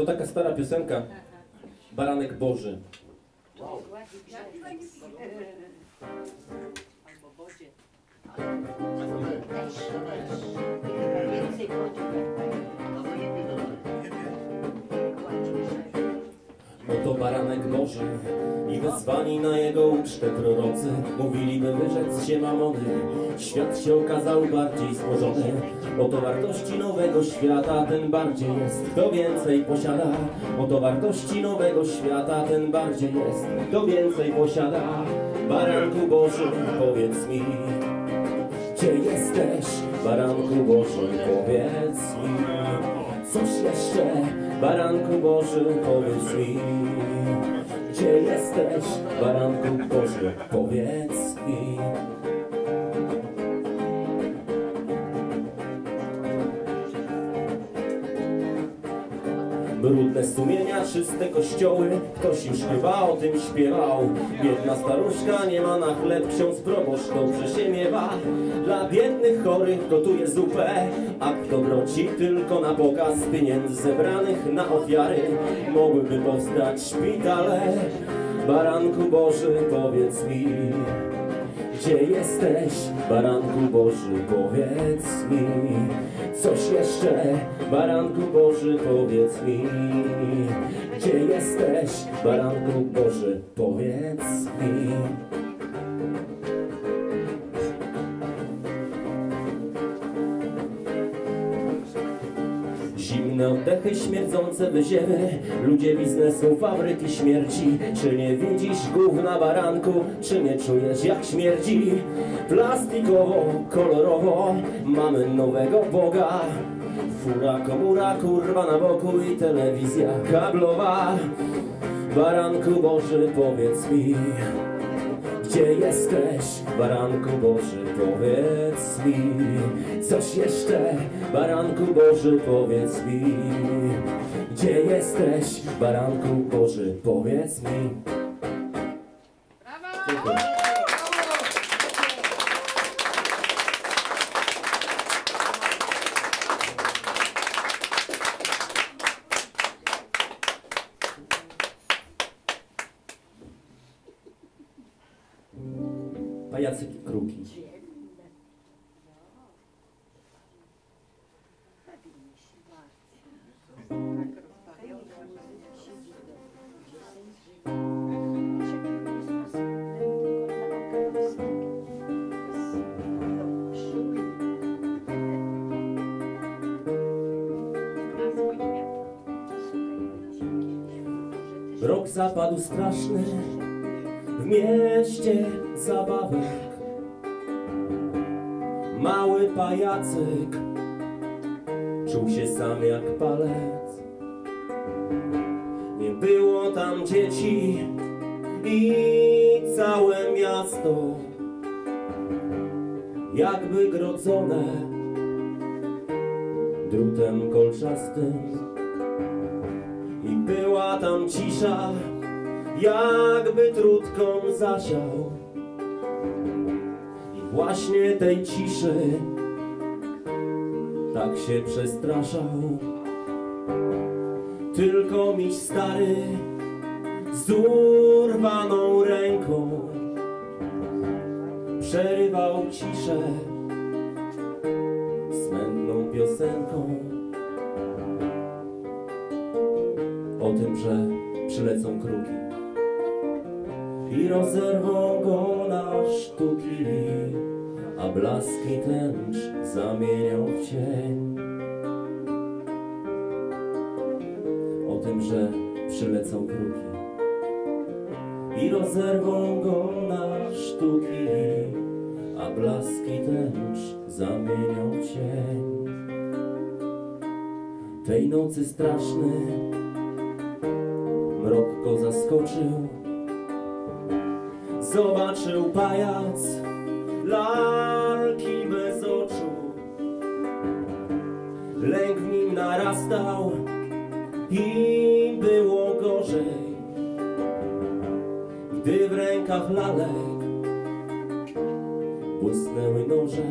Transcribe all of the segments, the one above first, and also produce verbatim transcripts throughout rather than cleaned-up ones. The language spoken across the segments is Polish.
To taka stara piosenka, Baranek Boży. Wow. Oto baranek Boży i wezwani na jego ucztę prorocy mówili, by wyrzec się mamony. Świat się okazał bardziej złożony. Oto wartości nowego świata, ten bardziej jest, kto więcej posiada. Oto wartości nowego świata, ten bardziej jest, kto więcej posiada. Baranku Boży, powiedz mi, gdzie jesteś? Baranku Boży, powiedz mi, coś jeszcze? Baranku Boży, powiedz mi, gdzie jesteś? Baranku Boży, powiedz mi. Brudne sumienia, czyste kościoły, ktoś już chyba o tym śpiewał. Biedna staruszka nie ma na chleb, ksiądz proboszcz dobrze się miewa. Dla biednych chorych gotuje zupę, a kto broci tylko na pokaz pieniędzy zebranych na ofiary mogłyby powstać szpitale. Baranku Boży, powiedz mi, gdzie jesteś? Baranku Boży, powiedz mi, coś jeszcze? Baranku Boży, powiedz mi, gdzie jesteś? Baranku Boży, powiedz mi. Zimne oddechy, śmierdzące wyziewy, ludzie biznesu, fabryki śmierci. Czy nie widzisz gówna, baranku? Czy nie czujesz, jak śmierdzi? Plastikowo, kolorowo, mamy nowego Boga. Fura, komura, kurwa na boku i telewizja kablowa. Baranku Boży, powiedz mi, gdzie jesteś? Baranku Boży, powiedz mi, coś jeszcze? Baranku Boży, powiedz mi, gdzie jesteś? Baranku Boży, powiedz mi. Dziękuję. Pajacyki kruki. Rok zapadł straszny w mieście zabawek. Mały pajacyk czuł się sam jak palec. Nie było tam dzieci i całe miasto jakby grodzone drutem kolczastym. I była tam cisza, jakby trutką zasiał. I właśnie tej ciszy tak się przestraszał. Tylko miś stary z urwaną ręką przerywał ciszę smętną piosenką o tym, że przylecą kruki i rozerwą go na sztuki, a blaski tęcz zamienią w cień. O tym, że przylecą kruki i rozerwą go na sztuki, a blaski tęcz zamienią w cień. Tej nocy straszny mrok go zaskoczył. Zobaczył pajac lalki bez oczu. Lęk w nim narastał i było gorzej, gdy w rękach lalek błysnęły noże.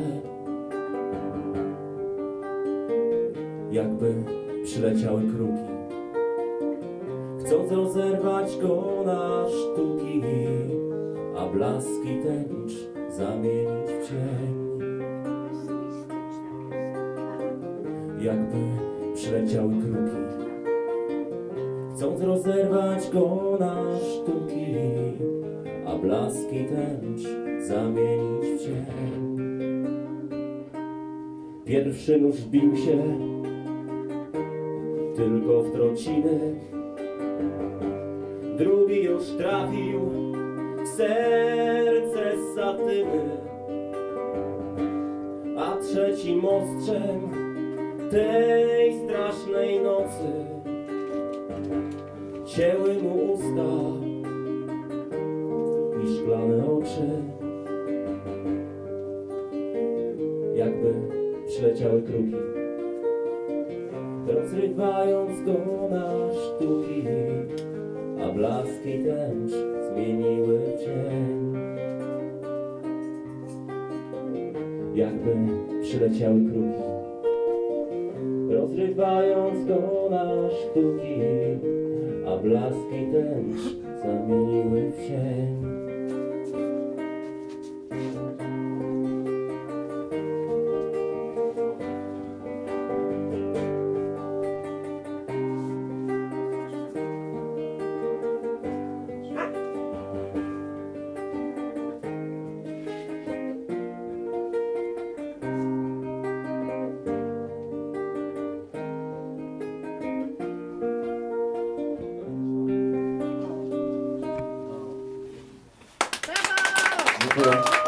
Jakby przyleciały kruki chcąc rozerwać go na sztuki, a blaski tęcz zamienić w cień. Jakby przyleciały kruki, chcąc rozerwać go na sztuki, a blaski tęcz zamienić w cień. Pierwszy nóż bił się tylko w trociny, drugi już trafił w serce satyny, a trzecim ostrzem tej strasznej nocy cięły mu usta i szklane oczy. Jakby przyleciały kruki, rozrywając go na sztuki, a blaski tęcz zmieniły w cień. Jakby przyleciały kruki, rozrywając go na sztuki, a blaski tęcz zamieniły w cień. Dziękuję.